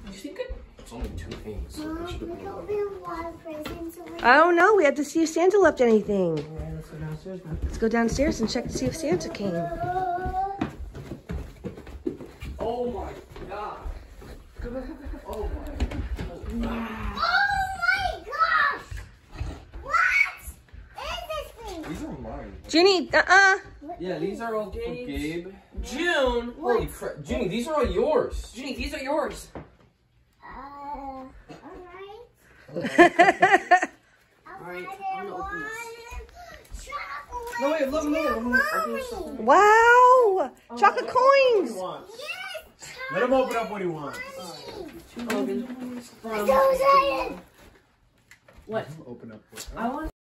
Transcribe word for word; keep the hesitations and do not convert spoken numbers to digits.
You think it? It's only two things. So Mom, should we have don't have a lot of presents. I don't know. We have to see if Santa left anything. Alright, let's go downstairs now. Let's go downstairs and check to see if Santa came. Oh my god. Oh my. Oh my gosh! What is this thing? These are mine. Ginny, uh-uh. Yeah, these are all for Gabe's. Gabe. June! Holy crap. Ginny, these are all yours. Ginny, these are yours. Uh, alright. Alright, I I'm gonna open want chocolate. No, wait, look, look, look. I'm gonna open this Mommy. up. Wow. Chocolate coins. Yes, Let him open up what he wants. Two Logan. I'm so excited. What? Open up. I want